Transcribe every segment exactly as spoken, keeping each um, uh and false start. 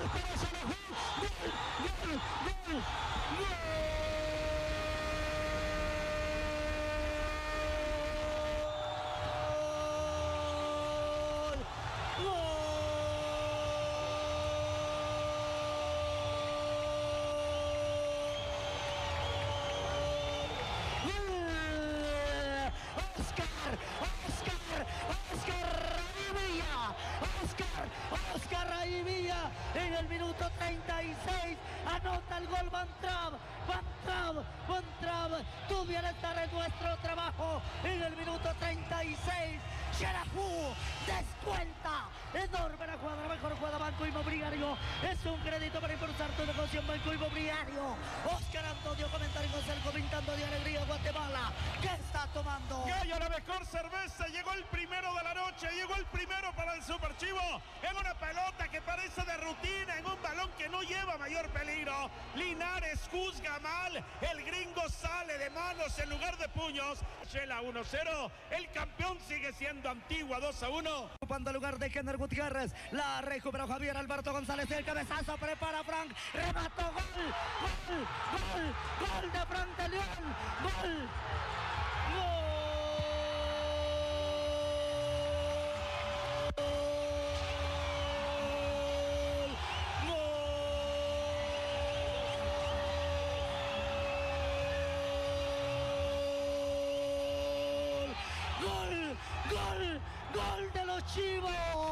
para Xelajú, gol, gol, gol, gol. Óscar Raivilla en el minuto treinta y seis anota el gol Van Trapp, Van Trapp, Van Trapp, tu bienestar es nuestro trabajo en el minuto treinta y seis. Xelajú descuenta, enorme la jugada, la mejor jugada Banco Inmobiliario, es un crédito para impulsar tu negocio en Banco Inmobiliario. Óscar Antonio, comentarios del comentando de Alegría Guatemala, ¿qué está tomando? Gallo, la mejor cerveza, llegó el primero de la noche, llegó el primero para el Super Chivo, en una pelota que parece de rutina, en un balón que no lleva mayor peligro. Linares juzga mal, el gringo sale de manos en lugar de puños. Shela uno cero, el campeón sigue siendo Antigua dos a uno. Ocupando el lugar de Kenner Gutiérrez, la recupera Javier Alberto González, el cabezazo prepara Frank, remató, gol, gol, gol, gol de Frank de León, gol, gol. ¡Gol de los Chivos!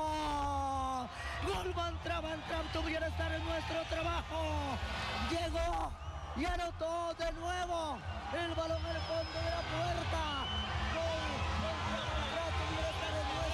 ¡Gol Van Trapp! Van Trapp, tu bienestar es nuestro trabajo. Llegó y anotó de nuevo el balón en el fondo de la puerta. ¡Gol! Van Trapp, tu bienestar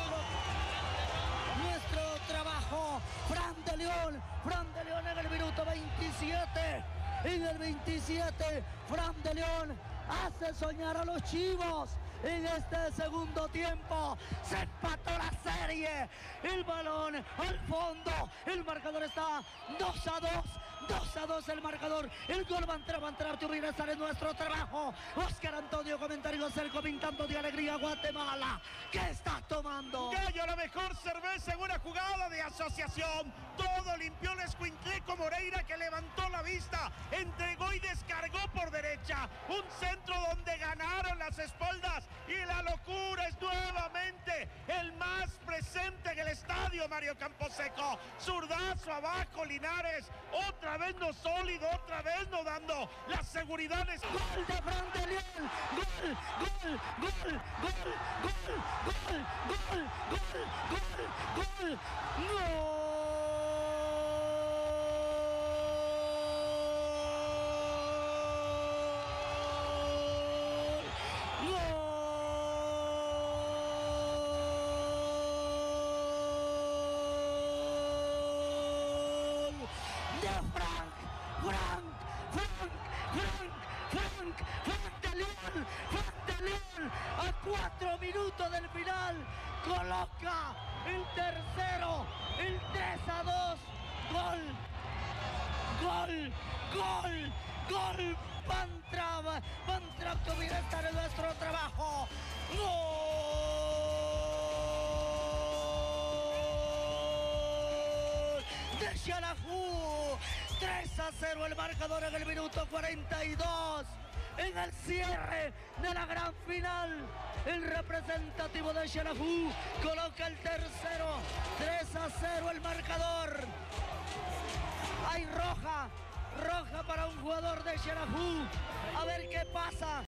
es nuestro, nuestro trabajo. Fran de León, Fran de León en el minuto veintisiete. En el veintisiete, Fran de León hace soñar a los Chivos. En este segundo tiempo se empató la serie, el balón al fondo, el marcador está dos a dos, dos a dos el marcador, el gol Van Trapp, Van Trapp, tu bienestar es nuestro trabajo. Óscar Antonio, comentarios el comentando de Alegría Guatemala, ¿qué estás tomando? Gallo, la mejor cerveza en una jugada de asociación, todo limpió el escuincleco Moreira que levantó la vista, entregó y descargó por derecha, un centro donde ganaron las espaldas y la locura es nuevamente el más presente en el estadio. Mario Camposeco, zurdazo abajo Linares, otra vez no sólido, otra vez no dando la seguridad. Gol de Fran de León, gol, gol, gol, gol, gol, gol, gol, gol, gol, gol, gol. A cuatro minutos del final coloca el tercero, el tres a dos, gol, gol, gol, gol, Van Trapp, Van Trapp, tu bienestar en nuestro trabajo, gol de Xelajú, tres a cero el marcador en el minuto cuarenta y dos. En el cierre de la gran final, el representativo de Xelajú coloca el tercero, tres a cero el marcador. Hay roja, roja para un jugador de Xelajú. A ver qué pasa.